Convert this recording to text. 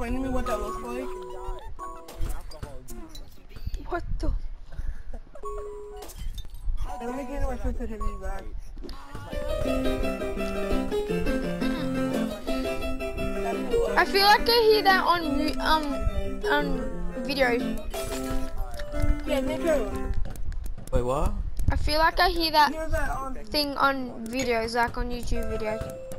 explain to me what that looks like? What the? And let me get my sensitivity back. I feel like I hear that on videos. Yeah, me too. Wait, what? I feel like I hear that Hear that on. thing on videos, like on YouTube videos.